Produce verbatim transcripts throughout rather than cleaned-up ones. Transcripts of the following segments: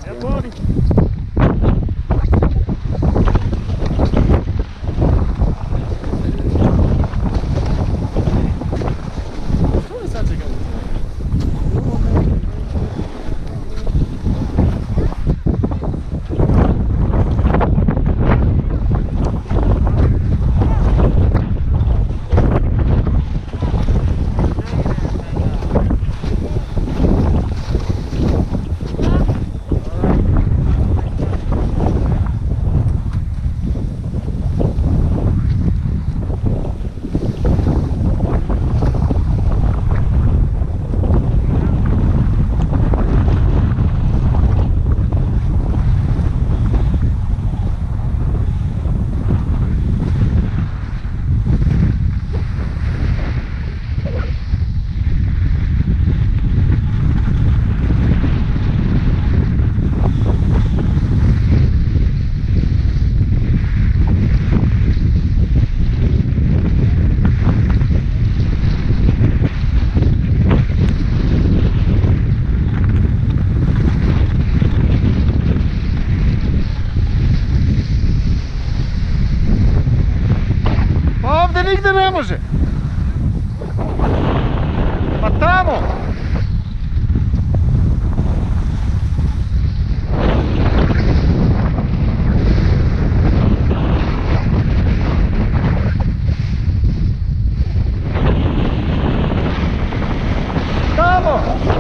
Nigde ne može. Pa tamo. Tamo.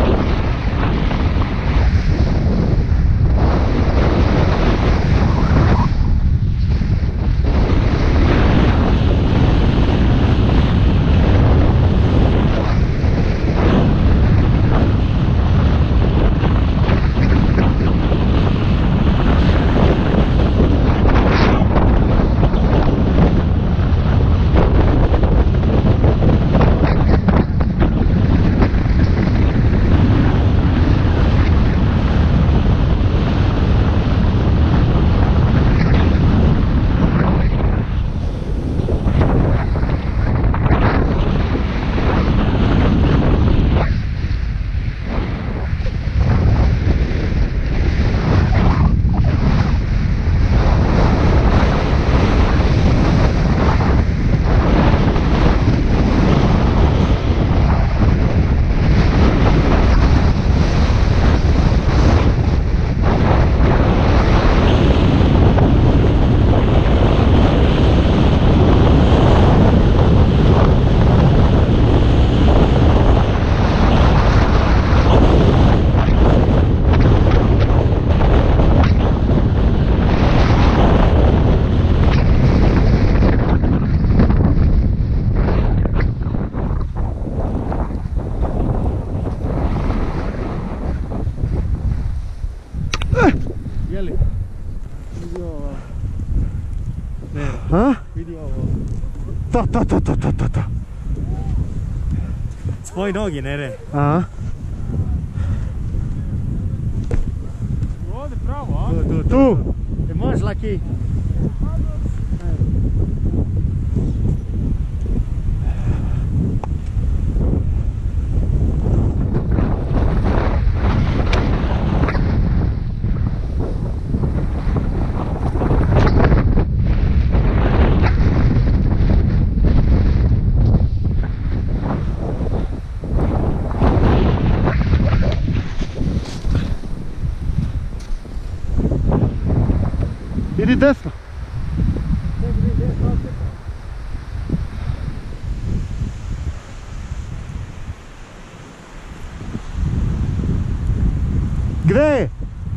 Jeli? Vidi ovo. Ha? Vidi ovo. To, to, to, to, to, to, to. Svoji nogi, nere. Aha. Ovdje pravo, a? Tu, tu, tu. E, možeš laki. Idi desno. Gde je?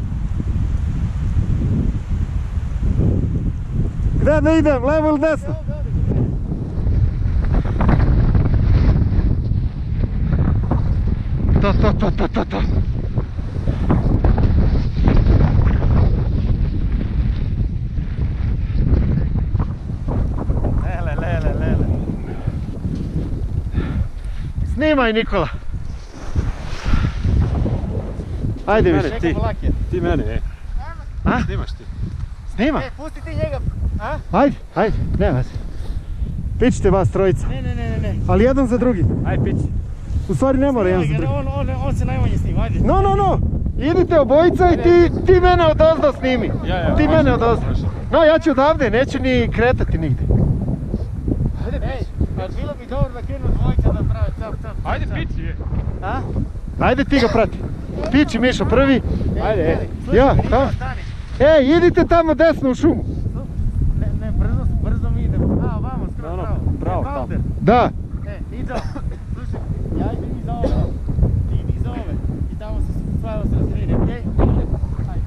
Gde da idem, levo ili desno? To, to, to, to, to, to. Snimaj, Nikola. Ajde više. Ti, ti mene, e. A? Snimaš ti. Snima? E, pusti ti njega. A? Ajde, ajde, nema se. Pićite vas trojica. Ne, ne, ne, ne, ne. Ali jedan za drugi. Ajde, pići. U stvari ne mora jedan za drugi. On, on, on se najmanje snima, ajde. No, no, no. idite obojica i ti, ti mene odozdo snimi. Ja, ja, ti može, mene odozdo. može. No, ja ću odavde, neću ni kretati nigdje. Ej, pa bilo bi dobro da krenu dvojica da prave cap, cap, cap. Ajde, pići je. A? Ajde ti ga prati. Pići Mišo prvi. Ajde, ej. Ja, tamo. Ej, idite tamo desno u šumu. Ne, ne, brzo, brzo mi idemo. A, vamo, skoro pravo. Pravo, tamo. Da. E, Ido, slušaj, ja idem iza ove, ti idi iza ove i tamo se stvarno se razredi, okej? Ajde.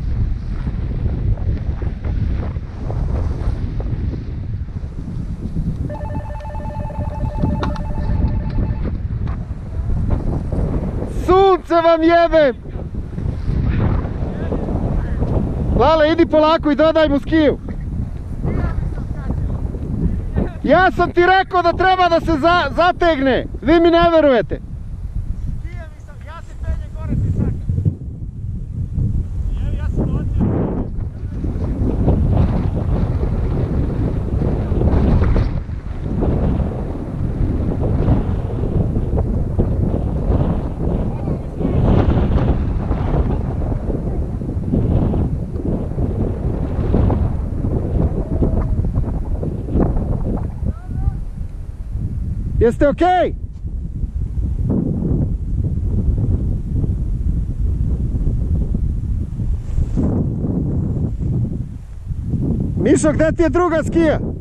Sunce vam jebem! Lale, idi polako i dodaj mu skiju. Ja sam ti rekao da treba da se za, zategne. Vi mi ne verujete. Skija mi sam, ja se penjem gore ti sakam. Evo, ja sam dođeo. Jeste okej? Mišo, gdje ti je druga skija?